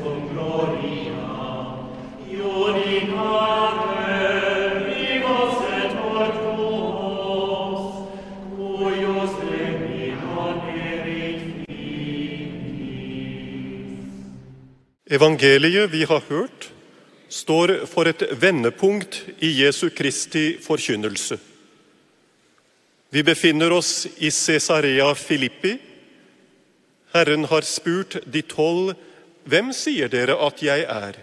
Evangeliet vi har hørt står for et vendepunkt i Jesu Kristi forkynnelse. Vi befinner oss i Caesarea Philippi. Herren har spurt de 12, «Hvem sier dere at jeg er?»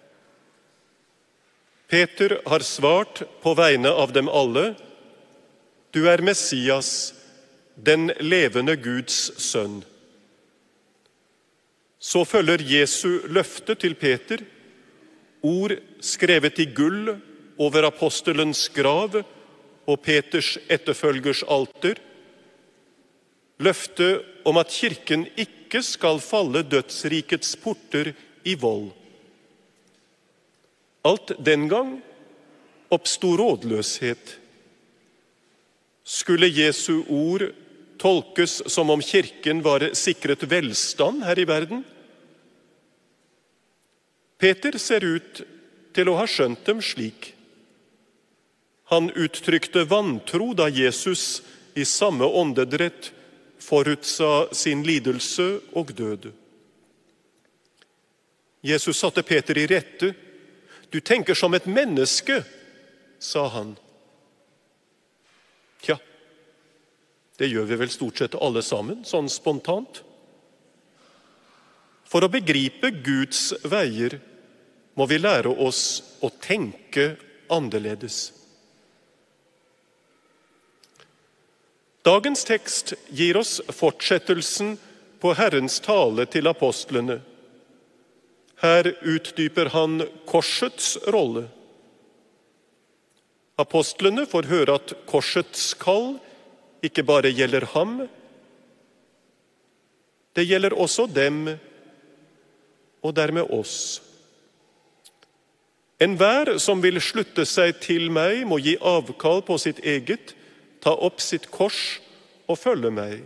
Peter har svart på vegne av dem alle, «Du er Messias, den levende Guds sønn.» Så følger Jesu løfte til Peter, ord skrevet i gull over apostelens grav og Peters etterfølgers alter, løfte om at kirken ikke skal falle dødsrikets porter i vold. Alt den gang oppstod rådløshet. Skulle Jesu ord tolkes som om kirken var sikret velstand her i verden? Peter ser ut til å ha skjønt dem slik. Han uttrykte vantro da Jesus i samme åndedrett forutsa sin lidelse og død. Jesus satte Peter i rette. «Du tenker som et menneske», sa han. Tja, det gjør vi vel stort sett alle sammen, sånn spontant. For å begripe Guds veier må vi lære oss å tenke annerledes. Dagens tekst gir oss fortsettelsen på Herrens tale til apostlene. Her utdyper han korsets rolle. Apostlene får høre at korsets kall ikke bare gjelder ham, det gjelder også dem, og dermed oss. Enhver som vil slutte seg til meg, må gi avkall på sitt eget, ta opp sitt kors og følge meg.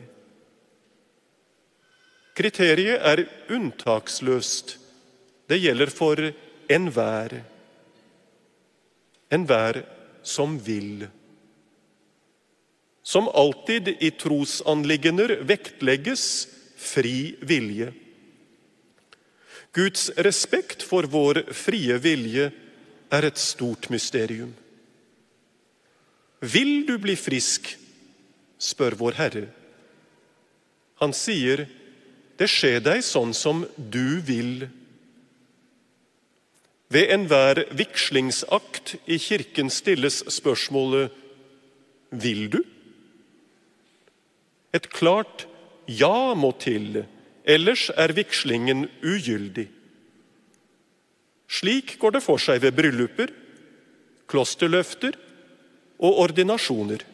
Kriteriet er unntaksløst. Det gjelder for enhver. Enhver som vil. Som alltid i trosanliggender vektlegges fri vilje. Guds respekt for vår frie vilje er et stort mysterium. Vil du bli frisk? Spør vår Herre. Han sier, det skjer deg sånn som du vil. Ved enhver vigslingsakt i kirken stilles spørsmålet, vil du? Et klart ja må til, ellers er vigslingen ugyldig. Slik går det for seg ved brylluper, klosterløfter og ordinasjoner.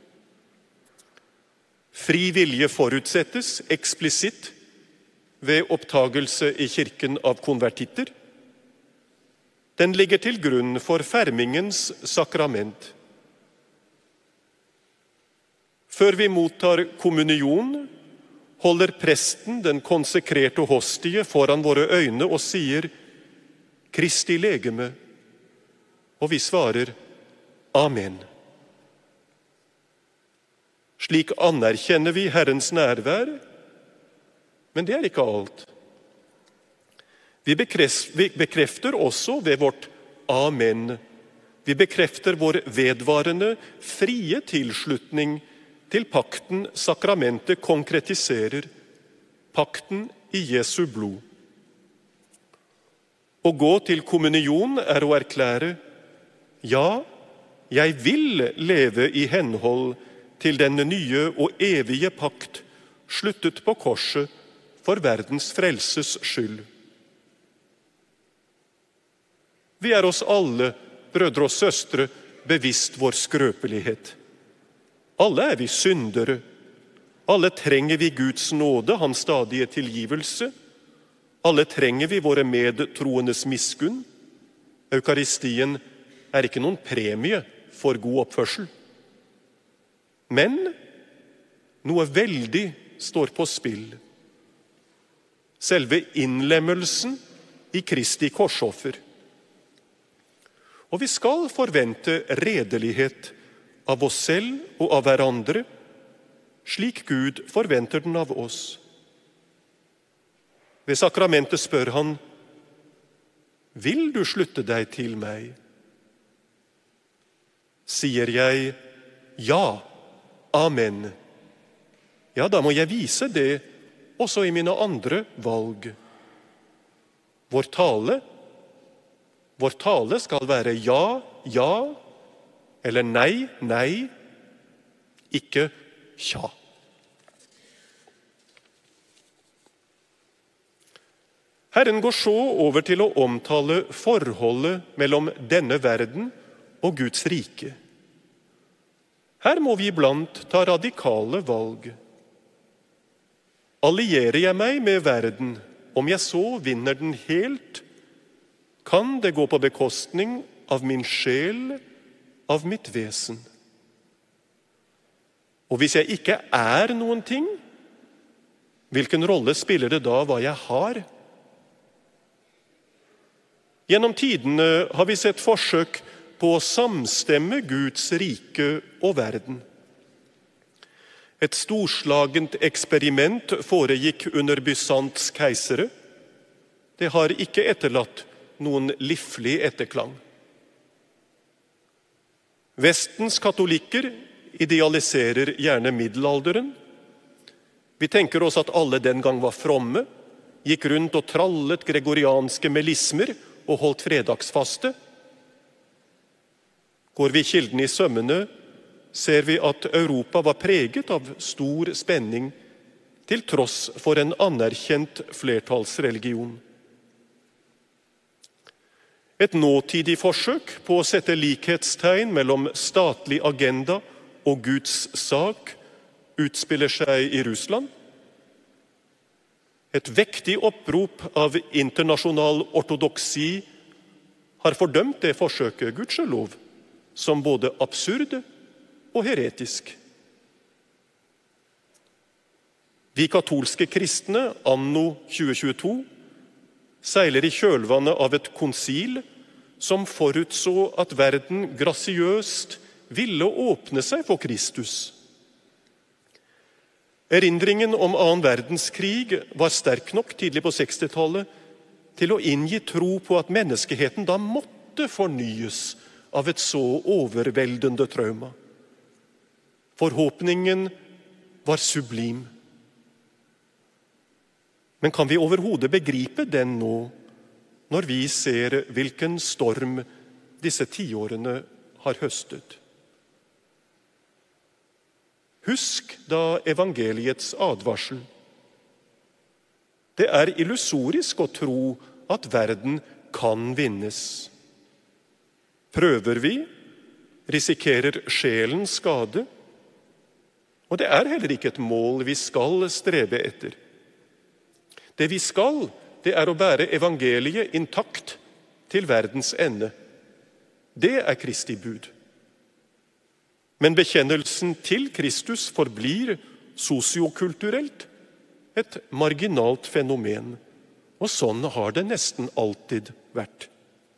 Fri vilje forutsettes eksplisitt ved opptagelse i kirken av konvertitter. Den ligger til grunn for fermingens sakrament. Før vi mottar kommunion, holder presten den konsekrerte hostie foran våre øyne og sier Kristi legeme, og vi svarer Amen. Slik anerkjenner vi Herrens nærvær, men det er ikke alt. Vi bekrefter også ved vårt Amen. Vi bekrefter vår vedvarende, frie tilslutning til pakten sakramentet konkretiserer, pakten i Jesu blod. Å gå til kommunion er å erklære, ja, jeg vil leve i henhold til den nye og evige pakt, sluttet på korset for verdens frelses skyld. Vi er oss alle, brødre og søstre, bevisst vår skrøpelighet. Alle er vi syndere. Alle trenger vi Guds nåde, hans stadige tilgivelse. Alle trenger vi våre medtroendes miskunn. Eukaristien er ikke noen premie for god oppførsel. Men noe veldig står på spill. Selve innlemmelsen i Kristi korsoffer. Og vi skal forvente redelighet av oss selv og av hverandre, slik Gud forventer den av oss. Ved sakramentet spør han, vil du slutte deg til meg? Sier jeg, ja, amen. Ja, da må jeg vise det også i mine andre valg. Vår tale skal være ja, ja, eller nei, nei, ikke tja. Herren går så over til å omtale forholdet mellom denne verden og Guds rike. Her må vi iblant ta radikale valg. Allierer jeg meg med verden, om jeg så vinner den helt, kan det gå på bekostning av min sjel, av mitt vesen. Og hvis jeg ikke er noen ting, hvilken rolle spiller det da hva jeg har? Gjennom tidene har vi sett forsøk på å samstemme Guds rike og verden. Et storslagent eksperiment foregikk under Bysants keisere. Det har ikke etterlatt noen livlig etterklang. Vestens katolikker idealiserer gjerne middelalderen. Vi tenker oss at alle den gang var fromme, gikk rundt og trallet gregorianske melismer og holdt fredagsfaste. Går vi kilden i sømmene, ser vi at Europa var preget av stor spenning, til tross for en anerkjent flertallsreligion. Et nåtidig forsøk på å sette likhetstegn mellom statlig agenda og Guds sak utspiller seg i Russland. Et vektig opprop av internasjonal ortodoksi har fordømt det forsøket, gudskjelov, som både absurd og heretisk. Vi katolske kristne anno 2022 seiler i kjølvannet av et konsil som forutså at verden grasiøst ville åpne seg for Kristus. Erindringen om annen verdenskrig var sterk nok tidlig på 60-tallet til å inngi tro på at menneskeheten da måtte fornyes av et så overveldende trauma. Forhåpningen var sublim. Men kan vi overhodet begripe den nå, når vi ser hvilken storm disse tiårene har høstet? Husk da evangeliets advarsel. Det er illusorisk å tro at verden kan vinnes. Prøver vi, risikerer sjelen skade, og det er heller ikke et mål vi skal strebe etter. Det vi skal, det er å bære evangeliet intakt til verdens ende. Det er Kristi bud. Men bekjennelsen til Kristus forblir sosiokulturelt et marginalt fenomen, og sånn har det nesten alltid vært.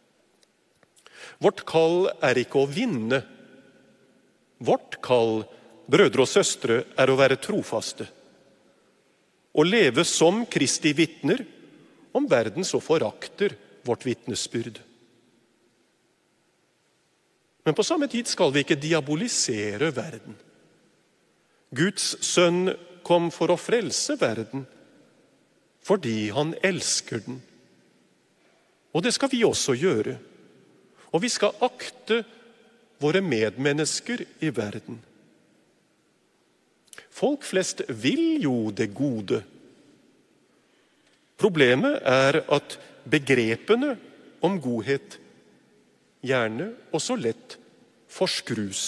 Vårt kall er ikke å vinne. Vårt kall, brødre og søstre, er å være trofaste. Å leve som Kristi vitner, om verden så forakter vårt vitnesbyrd. Men på samme tid skal vi ikke diabolisere verden. Guds sønn kom for å frelse verden, fordi han elsker den. Og det skal vi også gjøre. Og vi skal akte våre medmennesker i verden. Folk flest vil jo det gode. Problemet er at begrepene om godhet gjerne og så lett forskrus.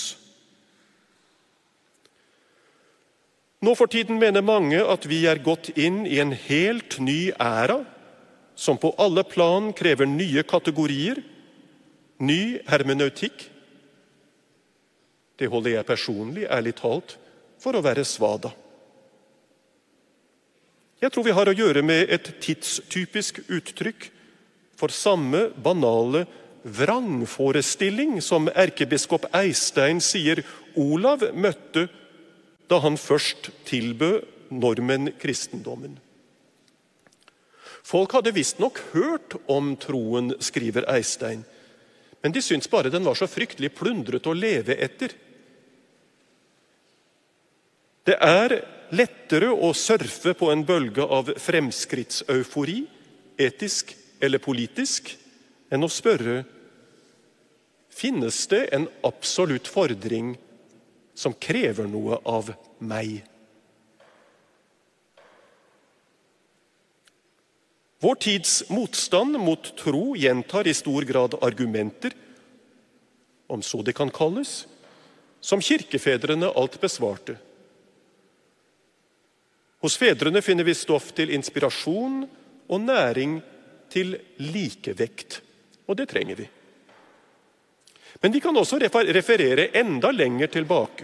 Nå for tiden mener mange at vi er gått inn i en helt ny æra, som på alle plan krever nye kategorier, ny hermeneutikk. Det holder jeg personlig, ærlig talt, for å være svada. Jeg tror vi har å gjøre med et tidstypisk uttrykk for samme banale vrangforestilling som erkebiskop Eystein sier Olav møtte da han først tilbød normen kristendommen. Folk hadde visst nok hørt om troen, skriver Eystein, men de syntes bare den var så fryktelig plundret å leve etter. Det er lettere å surfe på en bølge av fremskrittseufori, etisk eller politisk, enn å spørre, finnes det en absolutt fordring som krever noe av meg? Vår tids motstand mot tro gjentar i stor grad argumenter, om så det kan kalles, som kirkefedrene alt besvarte. Hos fedrene finner vi stoff til inspirasjon og næring til likevekt, og det trenger vi. Men vi kan også referere enda lenger tilbake.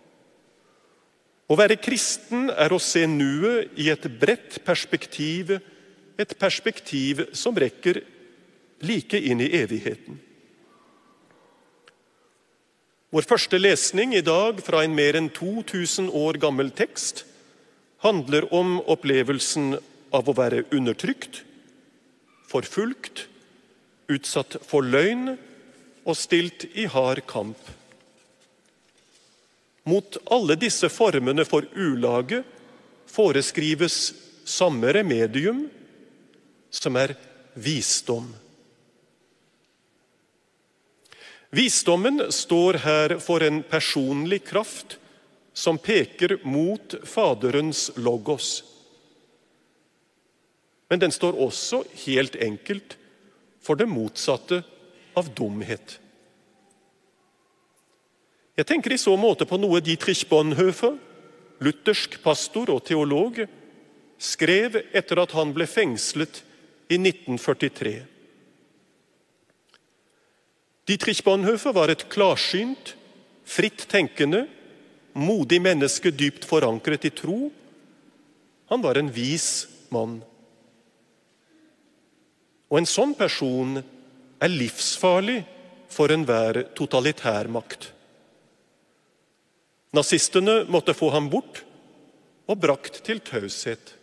Å være kristen er å se nuet i et bredt perspektiv, et perspektiv som rekker like inn i evigheten. Vår første lesning i dag fra en mer enn 2000 år gammel tekst handler om opplevelsen av å være undertrykt, forfulgt, utsatt for løgn og stilt i hard kamp. Mot alle disse formene for ulage foreskrives samme remedium, som er visdom. Visdommen står her for en personlig kraft som peker mot Faderens logos. Men den står også helt enkelt for det motsatte av dumhet. Jeg tenker i så måte på noe Dietrich Bonhoeffer, luthersk pastor og teolog, skrev etter at han ble fengslet i 1943. Dietrich Bonhoeffer var et klarsynt, fritt tenkende, modig menneske dypt forankret i tro. Han var en vis mann. Og en sånn person er livsfarlig for enhver totalitærmakt. Nazistene måtte få ham bort og brakt til taushet.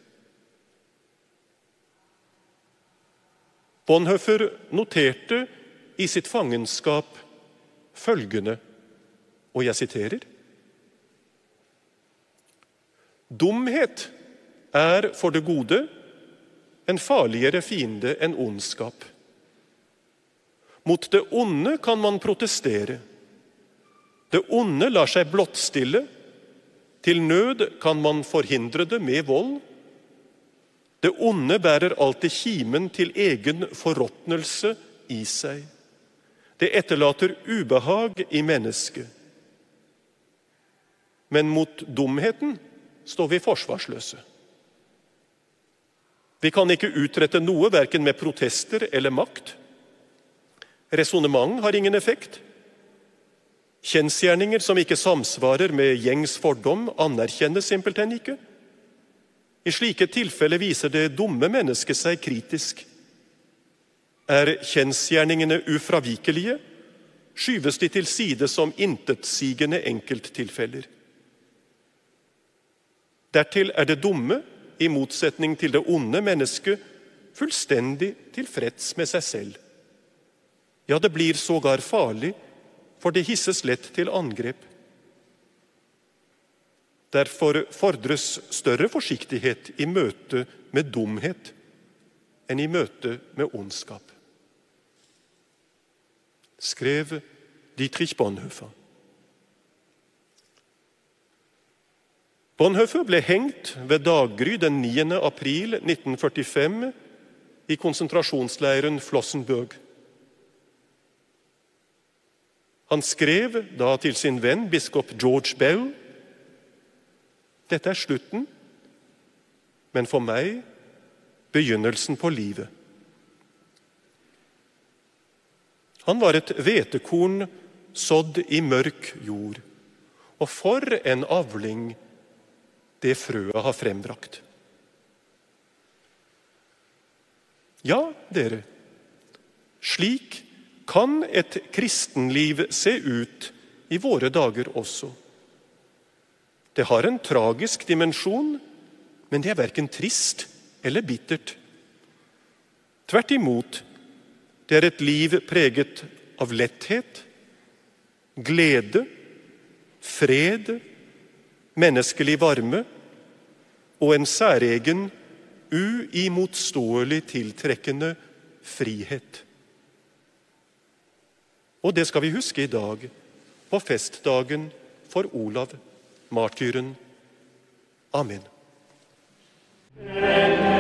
Bonhoeffer noterte i sitt fangenskap følgende, og jeg siterer: Dumhet er for det gode en farligere fiende enn ondskap. Mot det onde kan man protestere. Det onde lar seg blottstille. Til nød kan man forhindre det med vold. Det onde bærer alltid kimen til egen forråtnelse i seg. Det etterlater ubehag i mennesket. Men mot dumheten står vi forsvarsløse. Vi kan ikke utrette noe, hverken med protester eller makt. Resonement har ingen effekt. Kjensgjerninger som ikke samsvarer med gjengs fordom, anerkjennes simpelthen ikke. I slike tilfeller viser det dumme mennesket seg kritisk. Er kjensgjerningene ufravikelige, skyves de til side som intetsigende enkelttilfeller. Dertil er det dumme, i motsetning til det onde mennesket, fullstendig tilfreds med seg selv. Ja, det blir sågar farlig, for det hisses lett til angrep. Derfor fordres større forsiktighet i møte med dumhet enn i møte med ondskap. Skrev Dietrich Bonhoeffer. Bonhoeffer ble hengt ved daggry den 9. april 1945 i konsentrasjonsleiren Flossenbürg. Han skrev da til sin venn biskop George Bell: Dette er slutten, men for meg begynnelsen på livet. Han var et hvetekorn sådd i mørk jord, og for en avling det frøet har frembrakt. Ja, dere, Slik kan et kristenliv se ut i våre dager også. Det har en tragisk dimensjon, men det er hverken trist eller bittert. Tvert imot, det er et liv preget av letthet, glede, fred, menneskelig varme og en særegen, uimotståelig tiltrekkende frihet. Og det skal vi huske i dag, på festdagen for Olav, martyren. Amen.